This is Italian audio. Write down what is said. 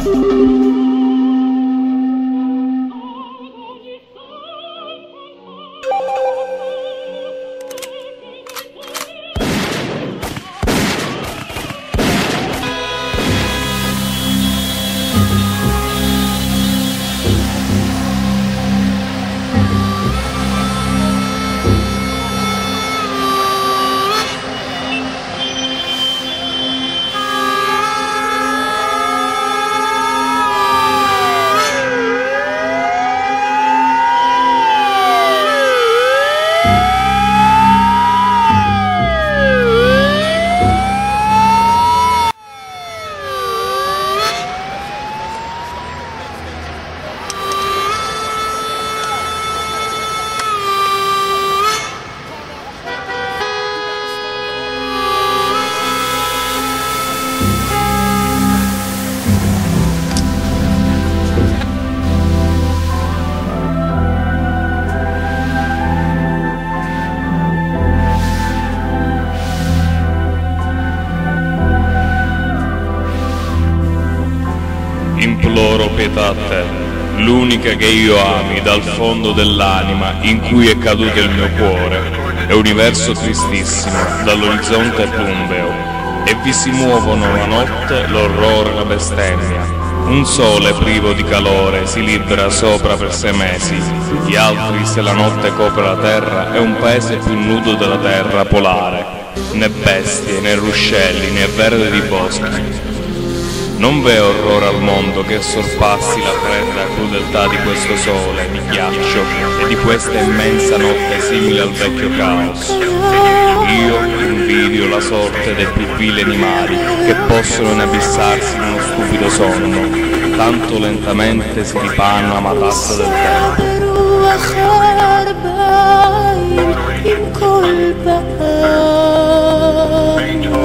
Imploro pietà a te, l'unica che io ami dal fondo dell'anima in cui è caduto il mio cuore. È universo tristissimo, dall'orizzonte plumbeo, e vi si muovono la notte, l'orrore e la bestemmia. Un sole privo di calore si libera sopra per 6 mesi, gli altri se la notte copre la terra è un paese più nudo della terra polare, né bestie, né ruscelli, né verde di boschi. Non v'è orrore al mondo che sorpassi la fredda crudeltà di questo sole di ghiaccio e di questa immensa notte simile al vecchio caos. Io invidio la sorte dei più vili animali che possono inabissarsi in uno stupido sonno, tanto lentamente si ripanno a matassa del tempo.